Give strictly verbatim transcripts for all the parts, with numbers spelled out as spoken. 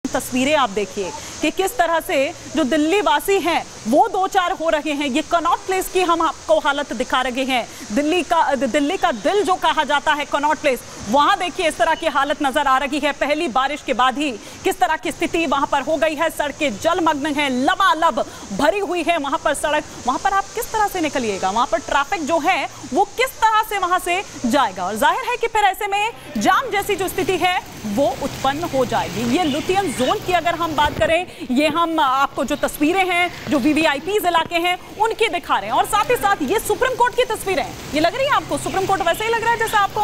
तस्वीरें आप देखिए कि किस तरह से जो दिल्ली वासी हैं वो दो चार हो रहे हैं। ये कनॉट प्लेस की हम आपको हालत दिखा रहे हैं। दिल्ली का दिल्ली का दिल जो कहा जाता है कनॉट प्लेस, वहां देखिए इस तरह की हालत नजर आ रही है। पहली बारिश के बाद ही किस तरह की स्थिति वहां पर हो गई है। सड़कें जलमग्न हैं, लबालब भरी हुई है वहां पर सड़क। वहां पर आप किस तरह से निकलिएगा, वहां पर ट्रैफिक जो है वो किस तरह से वहां से जाएगा। और जाहिर है कि फिर ऐसे में जाम जैसी जो स्थिति है वो उत्पन्न हो जाएगी। ये लुटियन जोन की अगर हम बात करें, ये हम आपको जो तस्वीरें हैं जो वीवीआईपीज इलाके हैं उनकी दिखा रहे हैं। और साथ ही साथ ये सुप्रीम कोर्ट की तस्वीरें हैं। ये लग रही है आपको सुप्रीम कोर्ट वैसे ही लग रहा है जैसे आपको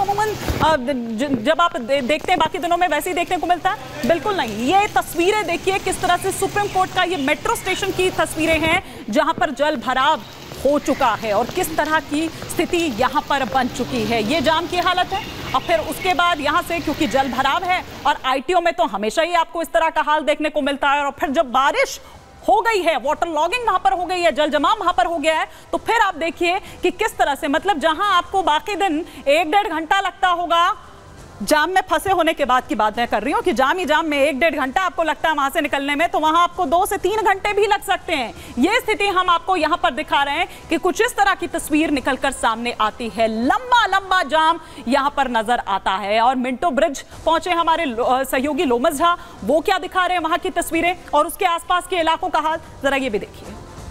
अमूमन जब आप देखते हैं बाकी दिनों में वैसे ही देखने को मिलता है? बिल्कुल नहीं। ये तस्वीरें देखिए किस तरह से सुप्रीम कोर्ट का ये मेट्रो स्टेशन की तस्वीरें हैं जहां पर जल भराव हो चुका है और किस तरह की स्थिति यहां पर बन चुकी है। ये जाम की हालत है। और फिर उसके बाद यहां से क्योंकि जल भराव है और आईटीओ में तो हमेशा ही आपको इस तरह का हाल देखने को मिलता है। और फिर जब बारिश हो गई है, वाटर लॉगिंग वहां पर हो गई है, जल जमाव वहां पर हो गया है, तो फिर आप देखिए कि किस तरह से, मतलब जहां आपको बाकी दिन एक डेढ़ घंटा लगता होगा जाम में फंसे होने के बाद की बात मैं कर रही हूँ कि जाम ही जाम में एक डेढ़ घंटा आपको लगता है वहां से निकलने में, तो वहां आपको दो से तीन घंटे भी लग सकते हैं। ये स्थिति हम आपको यहां पर दिखा रहे हैं कि कुछ इस तरह की तस्वीर निकलकर सामने आती है। लंबा लंबा जाम यहां पर नजर आता है। और मिंटो ब्रिज पहुंचे हमारे सहयोगी लोमस झा, वो क्या दिखा रहे हैं वहां की तस्वीरें और उसके आसपास के इलाकों का हाल, जरा ये भी देखिए।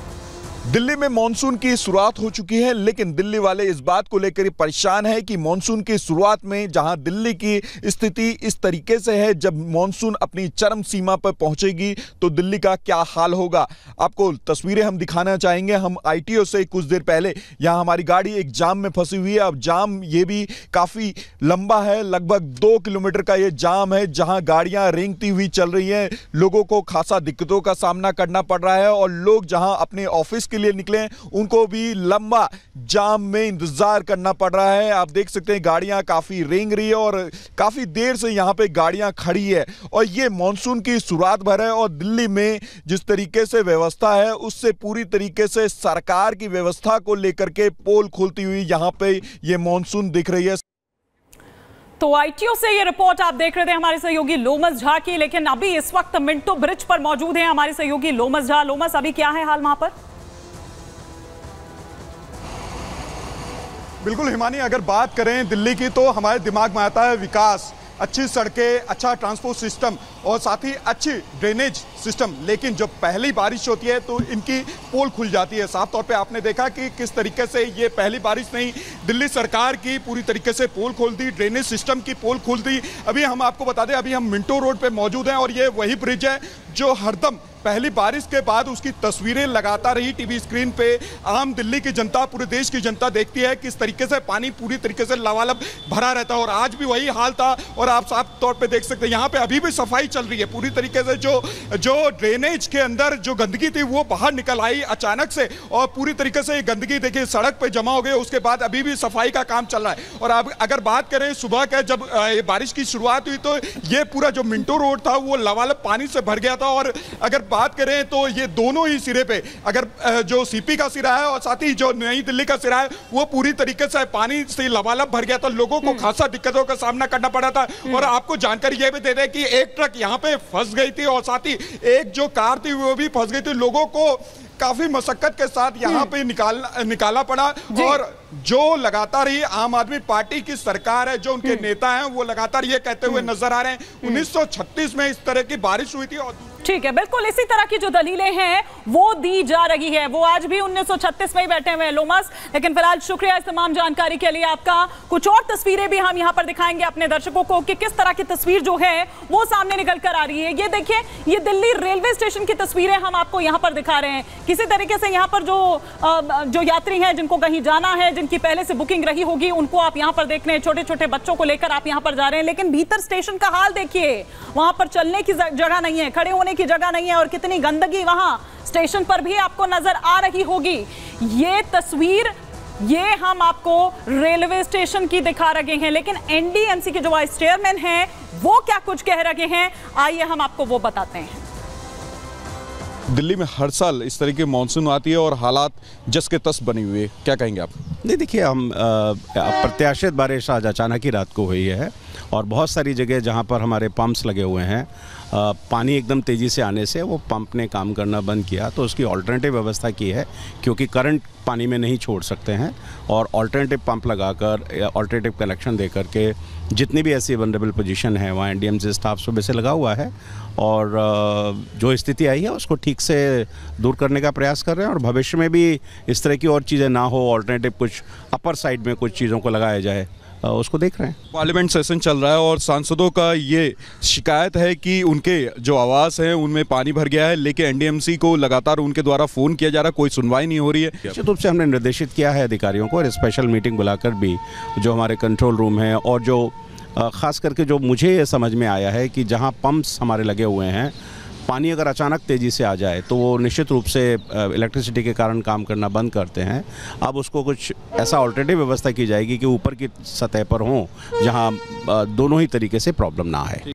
दिल्ली में मानसून की शुरुआत हो चुकी है, लेकिन दिल्ली वाले इस बात को लेकर परेशान है कि मानसून की शुरुआत में जहां दिल्ली की स्थिति इस तरीके से है, जब मानसून अपनी चरम सीमा पर पहुंचेगी तो दिल्ली का क्या हाल होगा। आपको तस्वीरें हम दिखाना चाहेंगे। हम आईटीओ से कुछ देर पहले यहां हमारी गाड़ी एक जाम में फंसी हुई है। अब जाम ये भी काफी लंबा है, लगभग दो किलोमीटर का ये जाम है जहां गाड़ियां रेंगती हुई चल रही हैं। लोगों को खासा दिक्कतों का सामना करना पड़ रहा है और लोग जहां अपने ऑफिस के लिए निकले उनको भी लंबा जाम में इंतजार करना पड़ रहा है। आप देख सकते हैं गाड़ियां काफी रेंग रही है और काफी देर से यहां पे गाड़ियां खड़ी है। और ये मानसून की शुरुआत भर है और दिल्ली में जिस तरीके से व्यवस्था है उससे पूरी तरीके से सरकार की व्यवस्था को लेकर के पोल खोलती हुई यहां पे ये मानसून दिख रही है। तो आईटीओ से ये रिपोर्ट आप देख रहे थे हमारे सहयोगी लोमस झा की। लेकिन अभी इस वक्त मिंटो ब्रिज पर मौजूद है हमारे सहयोगी लोमस झा। लोमस, अभी क्या है हाल वहां पर? बिल्कुल हिमानी, अगर बात करें दिल्ली की तो हमारे दिमाग में आता है विकास, अच्छी सड़कें, अच्छा ट्रांसपोर्ट सिस्टम और साथ ही अच्छी ड्रेनेज सिस्टम। लेकिन जब पहली बारिश होती है तो इनकी पोल खुल जाती है। साफ तौर पे आपने देखा कि किस तरीके से ये पहली बारिश नहीं, दिल्ली सरकार की पूरी तरीके से पोल खोल दी, ड्रेनेज सिस्टम की पोल खोल दी। अभी हम आपको बता दें, अभी हम मिंटो रोड पे मौजूद हैं और ये वही ब्रिज है जो हरदम पहली बारिश के बाद उसकी तस्वीरें लगातार रही टीवी स्क्रीन पे आम दिल्ली की जनता, पूरे देश की जनता देखती है किस तरीके से पानी पूरी तरीके से लबालब भरा रहता है। और आज भी वही हाल था और आप साफ तौर पे देख सकते हैं यहाँ पे अभी भी सफाई चल रही है पूरी तरीके से। जो जो ड्रेनेज के अंदर जो गंदगी थी वो बाहर निकल आई अचानक से और पूरी तरीके से गंदगी देखिए सड़क पे जमा हो गई। उसके बाद अभी भी सफाई का काम चल रहा है। और अब अगर बात करें सुबह का, जब बारिश की शुरुआत हुई तो ये पूरा जो मिंटो रोड था वो लबालब पानी से भर गया था। और अगर बात करें तो ये दोनों ही सिरे पे, अगर जो सीपी का सिरा है और साथ ही जो नई दिल्ली का सिरा है वो पूरी तरीके से पानी से लबालब भर गया था। लोगों को खासा दिक्कतों का सामना करना पड़ा था। और आपको जानकारी ये भी दे दें कि एक ट्रक यहाँ पे फंस गई थी और साथ ही एक जो कार थी वो भी फंस गई थी। लोगों को काफी मशक्कत के साथ यहाँ पे निकाल निकाला पड़ा। और जो लगातार ही आम आदमी पार्टी की सरकार है, जो उनके नेता हैं वो लगातार ये कहते हुए नजर आ रहे हैं उन्नीस सौ छत्तीस में इस तरह की बारिश हुई थी। और ठीक है, बिल्कुल इसी तरह की जो दलीलें हैं वो दी जा रही है। वो आज भी उन्नीस सौ छत्तीस में ही बैठे हुए हैं लोमस। लेकिन फिलहाल शुक्रिया इस तमाम जानकारी के लिए आपका। कुछ और तस्वीरें भी हम यहाँ पर दिखाएंगे अपने दर्शकों को कि किस तरह की तस्वीर जो है वो सामने निकल कर आ रही है। ये देखिए, ये दिल्ली रेलवे स्टेशन की तस्वीरें हम आपको यहाँ पर दिखा रहे हैं। किसी तरीके से यहाँ पर जो जो यात्री हैं जिनको कहीं जाना है, जिनकी पहले से बुकिंग रही होगी, उनको आप यहाँ पर देख रहे हैं। छोटे छोटे बच्चों को लेकर आप यहाँ पर जा रहे हैं। लेकिन भीतर स्टेशन का हाल देखिए, वहां पर चलने की जगह नहीं है, खड़े होने की जगह नहीं है और कितनी गंदगी वहां स्टेशन पर भी आपको नजर आ रही होगी। ये तस्वीर ये हम आपको रेलवे स्टेशन की दिखा रहे हैं। लेकिन एनडीएमसी के जो वाइस चेयरमैन हैं वो क्या कुछ कह रहे हैं, आइए हम आपको वो बताते हैं। दिल्ली में हर साल इस तरह की मानसून आती है और हालात जस के तस बनी हुई है, क्या कहेंगे आप? नहीं, देखिए, हम प्रत्याशित बारिश आज अचानक ही रात को हुई है और बहुत सारी जगह जहाँ पर हमारे पंप्स लगे हुए हैं, आ, पानी एकदम तेज़ी से आने से वो पंप ने काम करना बंद किया, तो उसकी ऑल्टरनेटिव व्यवस्था की है, क्योंकि करंट पानी में नहीं छोड़ सकते हैं, और ऑल्टरनेटिव पंप लगाकर ऑल्टरनेटिव कनेक्शन दे करके जितनी भी ऐसी वनरेबल पोजीशन है वहाँ एनडीएमसी स्टाफ सुबह से लगा हुआ है, और जो स्थिति आई है उसको ठीक से दूर करने का प्रयास कर रहे हैं, और भविष्य में भी इस तरह की और चीज़ें ना हो, ऑल्टरनेटिव कुछ अपर साइड में कुछ चीज़ों को लगाया जाए, उसको देख रहे हैं। पार्लियामेंट सेशन चल रहा है और सांसदों का ये शिकायत है कि उनके जो आवास हैं उनमें पानी भर गया है, लेकिन एनडीएमसी को लगातार उनके द्वारा फ़ोन किया जा रहा है, कोई सुनवाई नहीं हो रही है। निश्चित रूप से हमने निर्देशित किया है अधिकारियों को, और स्पेशल मीटिंग बुलाकर भी जो हमारे कंट्रोल रूम है, और जो ख़ास करके जो मुझे ये समझ में आया है कि जहाँ पंप्स हमारे लगे हुए हैं, पानी अगर अचानक तेज़ी से आ जाए तो वो निश्चित रूप से इलेक्ट्रिसिटी के कारण काम करना बंद करते हैं। अब उसको कुछ ऐसा ऑल्टरनेटिव व्यवस्था की जाएगी कि ऊपर की सतह पर हों, जहां दोनों ही तरीके से प्रॉब्लम ना आए।